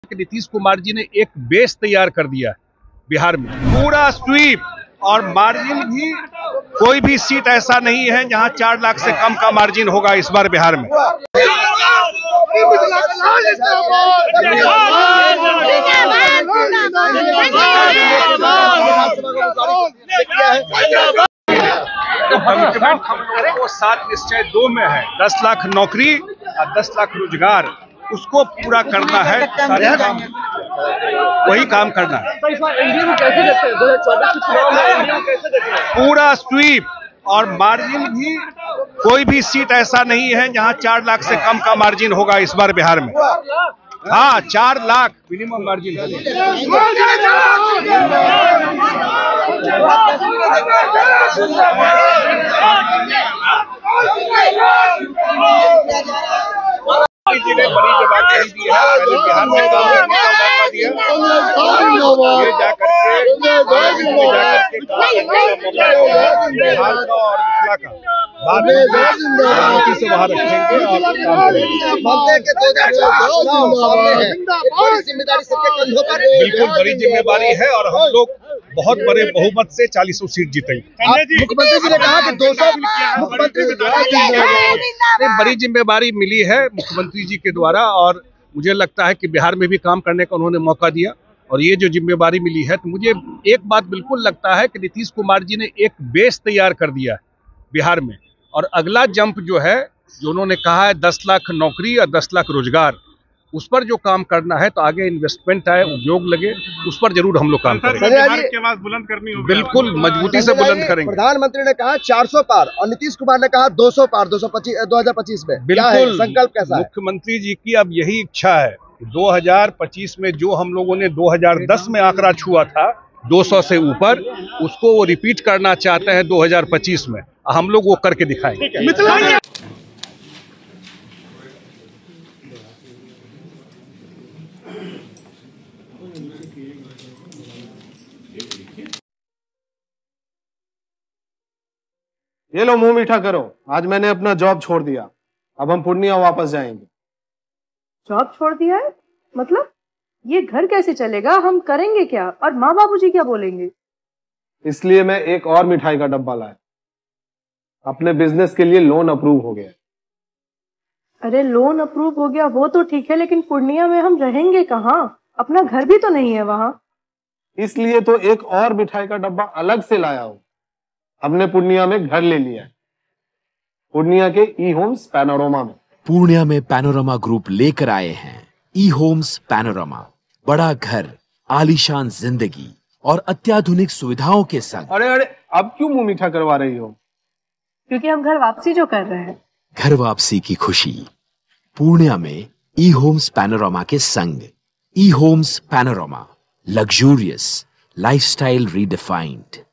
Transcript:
नीतीश कुमार जी ने एक बेस तैयार कर दिया बिहार में, पूरा स्वीप और मार्जिन भी। कोई भी सीट ऐसा नहीं है जहां 4 लाख से कम का मार्जिन होगा इस बार बिहार में। कमिटमेंट हम लोगों को 7 निश्चय 2 में है। 10 लाख नौकरी और 10 लाख रोजगार, उसको पूरा करना है। सारे काम वही काम करना है। पूरा स्वीप और मार्जिन भी। कोई भी सीट ऐसा नहीं है जहां 4 लाख से कम का मार्जिन होगा इस बार बिहार में। हाँ, 4 लाख मिनिमम मार्जिन जी ने बड़ी जवाबदारी दी है। बिहार में ये जाकर बिहार का और मिथिला का बाद में से बाहर रखेंगे और जिम्मेदारी सबके कंधों पर। बिल्कुल बड़ी जिम्मेदारी है और हम लोग बहुत बड़े बहुमत से 40 सीट जीतेंगे। मुख्यमंत्री जी ने कहा कि 200 मुख्यमंत्री बड़ी जिम्मेदारी मिली है मुख्यमंत्री जी के द्वारा और मुझे लगता है कि बिहार में भी काम करने का उन्होंने मौका दिया और ये जो जिम्मेदारी मिली है, तो मुझे एक बात बिल्कुल लगता है कि नीतीश कुमार जी ने एक बेस तैयार कर दिया बिहार में और अगला जंप जो है, जो उन्होंने कहा है 10 लाख नौकरी और 10 लाख रोजगार, उस पर जो काम करना है, तो आगे इन्वेस्टमेंट आए, उद्योग लगे, उस पर जरूर हम लोग काम करेंगे। की आवाज बुलंद करनी होगी। बिल्कुल मजबूती से बुलंद करेंगे। प्रधानमंत्री ने कहा 400 पार और नीतीश कुमार ने कहा 200 पार 2025 में। बिल्कुल संकल्प कैसा है? मुख्यमंत्री जी की अब यही इच्छा है। 2025 में जो हम लोगों ने 2010 में आंकड़ा छुआ था 200 से ऊपर, उसको वो रिपीट करना चाहते हैं 2025 में। हम लोग वो करके दिखाएंगे। ये लो मुंह मीठा करो। आज मैंने अपना जॉब छोड़ दिया, अब हम पूर्णिया वापस जाएंगे। जॉब छोड़ दिया है? मतलब ये घर कैसे चलेगा? हम करेंगे क्या? और माँ बाबूजी क्या बोलेंगे? इसलिए मैं एक और मिठाई का डब्बा लाया। अपने बिजनेस के लिए लोन अप्रूव हो गया। अरे लोन अप्रूव हो गया वो तो ठीक है, लेकिन पूर्णिया में हम रहेंगे कहाँ? अपना घर भी तो नहीं है वहाँ। इसलिए तो एक और मिठाई का डब्बा अलग से लाया हूँ। हमने पूर्णिया में घर ले लिया है, पूर्णिया के ई होम्स पैनोरमा में। पूर्णिया में पैनोरमा ग्रुप लेकर आए हैं ई होम्स पैनोरमा। बड़ा घर, आलीशान जिंदगी और अत्याधुनिक सुविधाओं के संग। अरे अब क्यों मुंह मीठा करवा रही हो? क्योंकि हम घर वापसी जो कर रहे हैं। घर वापसी की खुशी पूर्णिया में ई होम्स पैनोरमा के संग। E homes panorama, luxurious lifestyle redefined.